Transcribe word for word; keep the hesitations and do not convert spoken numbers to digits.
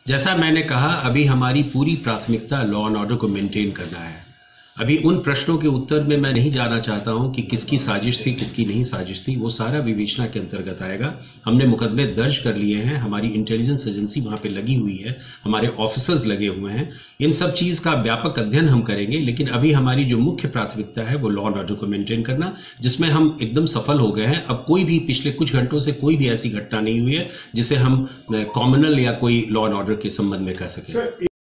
जैसा मैंने कहा, अभी हमारी पूरी प्राथमिकता लॉ एंड ऑर्डर को मेंटेन करना है। अभी उन प्रश्नों के उत्तर में मैं नहीं जाना चाहता हूं कि किसकी साजिश थी, किसकी नहीं साजिश थी। वो सारा विवेचना के अंतर्गत आएगा। हमने मुकदमे दर्ज कर लिए हैं, हमारी इंटेलिजेंस एजेंसी वहां पे लगी हुई है, हमारे ऑफिसर्स लगे हुए हैं। इन सब चीज का व्यापक अध्ययन हम करेंगे, लेकिन अभी हमारी जो मुख्य प्राथमिकता है वो लॉ एंड ऑर्डर को मेंटेन करना, जिसमें हम एकदम सफल हो गए हैं। अब कोई भी पिछले कुछ घंटों से कोई भी ऐसी घटना नहीं हुई है जिसे हम कॉमनल या कोई लॉ एंड ऑर्डर के संबंध में कह सकें।